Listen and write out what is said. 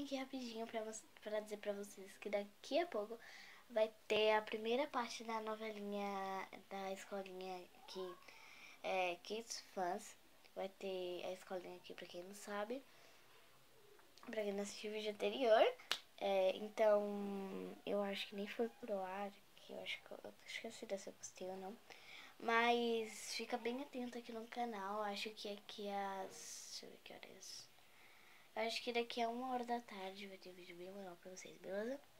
aqui rapidinho pra dizer pra vocês que daqui a pouco vai ter a primeira parte da novelinha da escolinha aqui, Kids Fans. Vai ter a escolinha aqui pra quem não sabe, pra quem não assistiu o vídeo anterior. Então, eu acho que nem foi pro ar, que eu acho que eu esqueci se eu postei ou não. Mas fica bem atento aqui no canal. Acho que aqui às... deixa eu ver que horas. Acho que daqui a 1h da tarde vai ter vídeo bem legal pra vocês, beleza?